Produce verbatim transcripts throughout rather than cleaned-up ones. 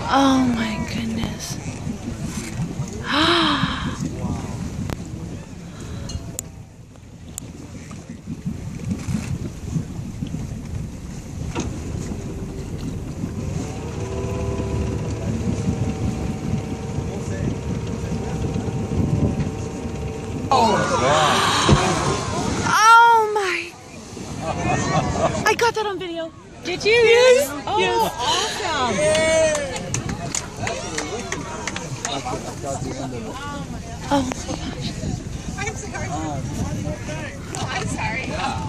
Oh my goodness. Oh my! I got that on video. Did you? Yes. Oh, yes. Awesome! Oh my gosh! I'm sorry. Oh, I'm sorry.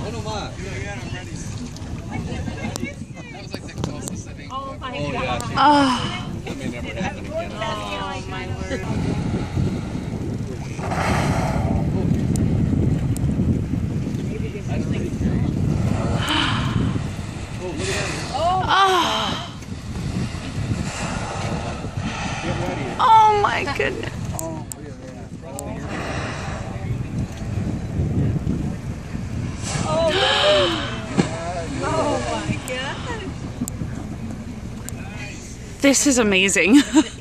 That was like the closest I think. Oh my god! Oh. That may never happen again. Oh my word! Oh my goodness. Oh my god. This is amazing.